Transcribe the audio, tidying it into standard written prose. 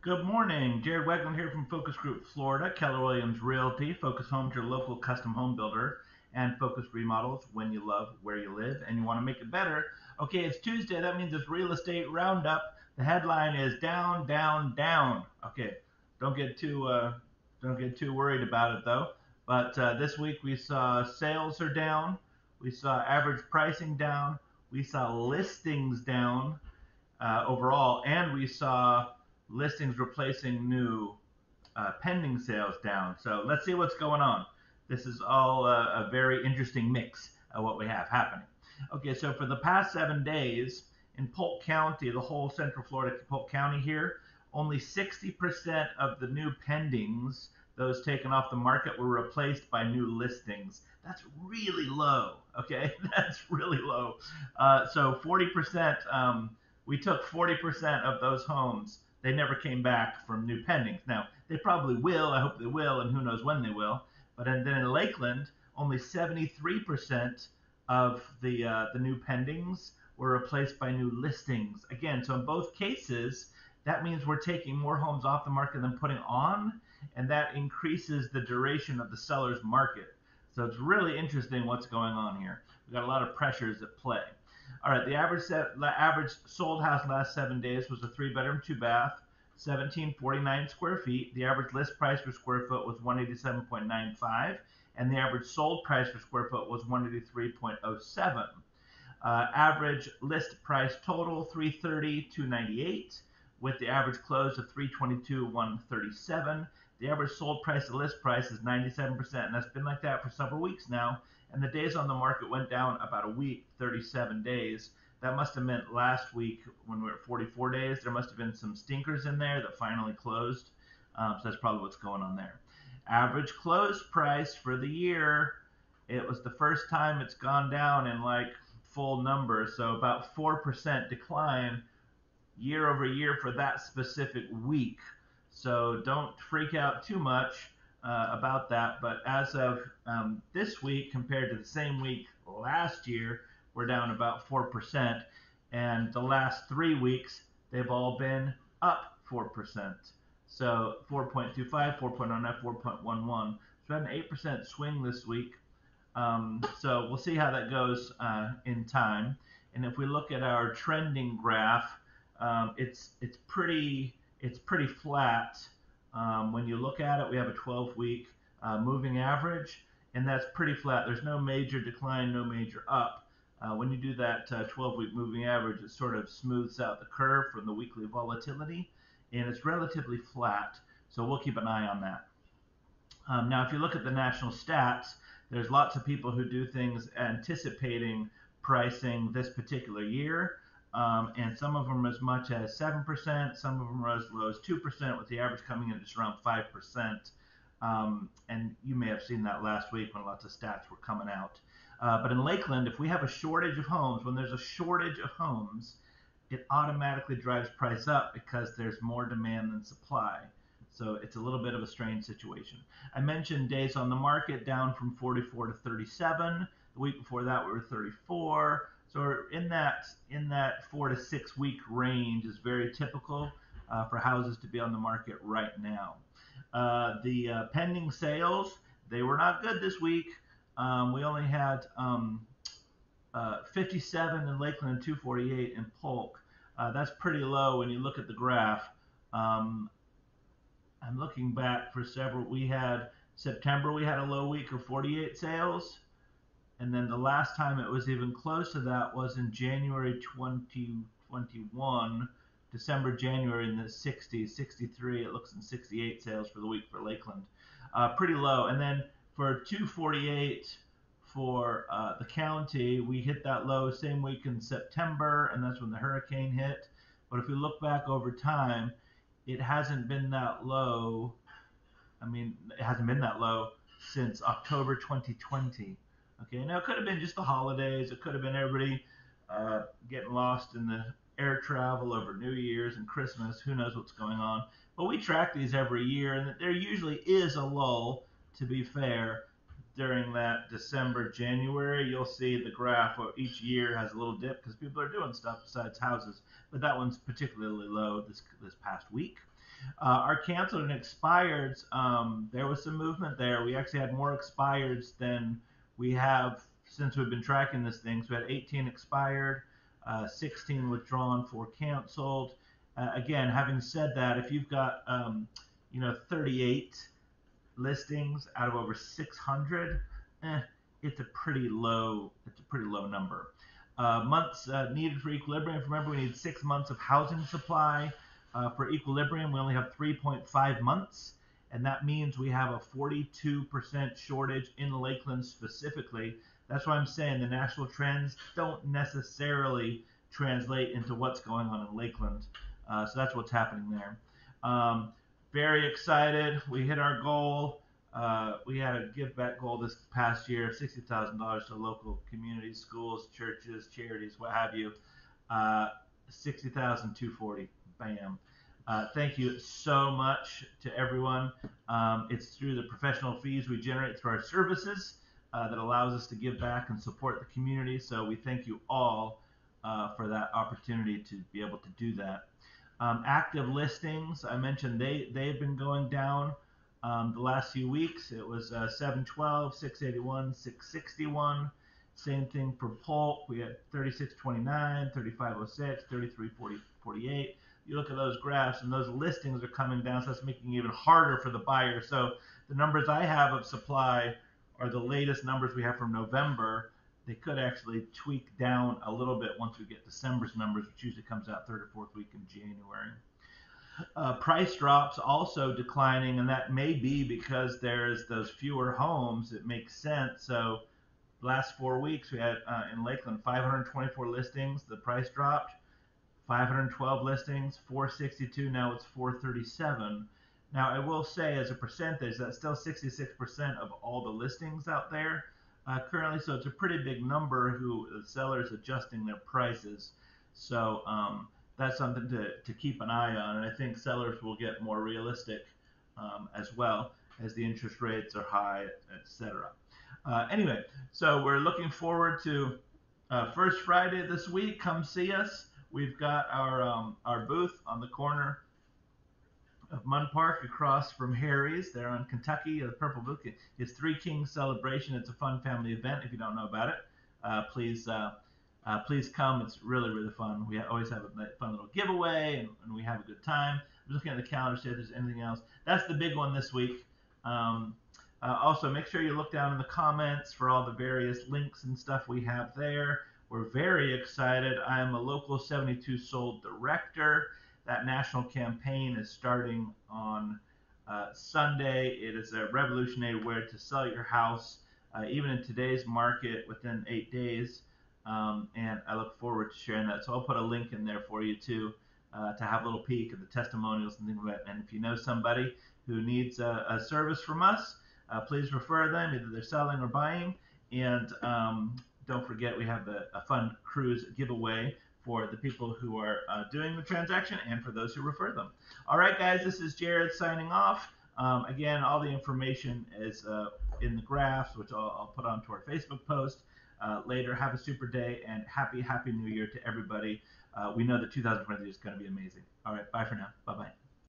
Good morning. Jared Weggeland here from Focus Group Florida, Keller Williams Realty. Focus Homes, your local custom home builder, and Focus Remodels when you love where you live and you want to make it better. Okay, it's Tuesday. That means it's real estate roundup. The headline is down, down, down. Okay, don't get too don't get too worried about it though. But this week we saw sales are down. We saw average pricing down. We saw listings down overall, and we saw listings replacing new pending sales down. So let's see what's going on. This is all a very interesting mix of what we have happening. Okay, so for the past 7 days in Polk County, the whole Central Florida Polk County here, only 60% of the new pendings, those taken off the market, were replaced by new listings. That's really low. Okay, that's really low. So 40%, we took 40% of those homes. They never came back from new pendings. Now, they probably will. I hope they will, and who knows when they will. But then in Lakeland, only 73% of the new pendings were replaced by new listings. Again, so in both cases, that means we're taking more homes off the market than putting on, and that increases the duration of the seller's market. So it's really interesting what's going on here. We've got a lot of pressures at play. All right, the average sold house last 7 days was a 3 bedroom, 2 bath, 1749 square feet. The average list price per square foot was 187.95, and the average sold price per square foot was 183.07. Average list price total 330,298, with the average close of 322,137. The average sold price to list price is 97%, and that's been like that for several weeks now. And the days on the market went down about a week, 37 days. That must have meant last week when we were at 44 days, there must have been some stinkers in there that finally closed. So that's probably what's going on there. Average close price for the year, it was the first time it's gone down in like full numbers. So about 4% decline year over year for that specific week. So don't freak out too much about that. But as of this week compared to the same week last year, we're down about 4%. And the last 3 weeks, they've all been up 4%. So 4.25, 4.09, 4.11. So we had an 8% swing this week. So we'll see how that goes in time. And if we look at our trending graph, it's pretty flat. When you look at it, we have a 12-week moving average, and that's pretty flat. There's no major decline, no major up. When you do that 12-week moving average, it sort of smooths out the curve from the weekly volatility, and it's relatively flat. So we'll keep an eye on that. Now, if you look at the national stats, there's lots of people who do things anticipating pricing this particular year. And some of them as much as 7%, some of them are as low as 2%, with the average coming in at just around 5%. And you may have seen that last week when lots of stats were coming out. But in Lakeland, if we have a shortage of homes, when there's a shortage of homes, it automatically drives price up because there's more demand than supply. So it's a little bit of a strange situation. I mentioned days on the market down from 44 to 37. The week before that we were 34. So we're in that 4 to 6 week range is very typical for houses to be on the market right now. The pending sales, they were not good this week. We only had 57 in Lakeland and 248 in Polk. That's pretty low when you look at the graph. I'm looking back for several. We had September, we had a low week of 48 sales. And then the last time it was even close to that was in January 2021, December, January in the 60s, 63, it looks, in 68 sales for the week for Lakeland. Pretty low. And then for 248 for the county, we hit that low same week in September, and that's when the hurricane hit. But if we look back over time, it hasn't been that low. I mean, it hasn't been that low since October 2020. Okay, now it could have been just the holidays. It could have been everybody getting lost in the air travel over New Year's and Christmas. Who knows what's going on? But we track these every year, and there usually is a lull, to be fair, during that December, January. You'll see the graph each year has a little dip because people are doing stuff besides houses. But that one's particularly low this past week. Our canceled and expireds, there was some movement there. We actually had more expireds than we have since we've been tracking this thing. So we had 18 expired, 16 withdrawn, 4 canceled. Again, having said that, if you've got 38 listings out of over 600, it's a pretty low number. Months needed for equilibrium. Remember, we need 6 months of housing supply. For equilibrium, we only have 3.5 months, and that means we have a 42% shortage in Lakeland specifically. That's why I'm saying the national trends don't necessarily translate into what's going on in Lakeland. So that's what's happening there. Very excited. We hit our goal. We had a give back goal this past year of $60,000 to local communities, schools, churches, charities, what have you. 60,240. Bam. Thank you so much to everyone. It's through the professional fees we generate through our services that allows us to give back and support the community. So we thank you all for that opportunity to be able to do that. Active listings, I mentioned they've been going down the last few weeks. It was 712, 681, 661. Same thing for Polk. We had 3629, 3506, 3348. You look at those graphs and those listings are coming down, so that's making it even harder for the buyer. So the numbers I have of supply are the latest numbers we have from November. They could actually tweak down a little bit once we get December's numbers, which usually comes out third or fourth week in January. Price drops also declining, and that may be because there's those fewer homes. It makes sense. So last 4 weeks we had in Lakeland 524 listings. The price dropped. 512 listings, 462. Now it's 437. Now I will say, as a percentage, that's still 66% of all the listings out there currently. So it's a pretty big number who the sellers adjusting their prices. So that's something to keep an eye on. And I think sellers will get more realistic as well as the interest rates are high, etc. Anyway, so we're looking forward to First Friday this week. Come see us. We've got our booth on the corner of Munn Park across from Harry's. They're on Kentucky. The Purple Booth. It's Three Kings Celebration. It's a fun family event. If you don't know about it, please come. It's really, really fun. We always have a fun little giveaway, and we have a good time. I'm looking at the calendar to see if there's anything else. That's the big one this week. Also, make sure you look down in the comments for all the various links and stuff we have there. We're very excited. I am a Local 72 Sold Director. That national campaign is starting on Sunday. It is a revolutionary way to sell your house, even in today's market, within 8 days. And I look forward to sharing that. So I'll put a link in there for you too, to have a little peek at the testimonials and things like that. And if you know somebody who needs a service from us, please refer them. Either they're selling or buying. And don't forget, we have a fun cruise giveaway for the people who are doing the transaction and for those who refer them. All right, guys, this is Jared signing off. Again, all the information is in the graphs, which I'll put onto our Facebook post later. Have a super day and happy New Year to everybody. We know that 2023 is going to be amazing. All right, bye for now. Bye-bye.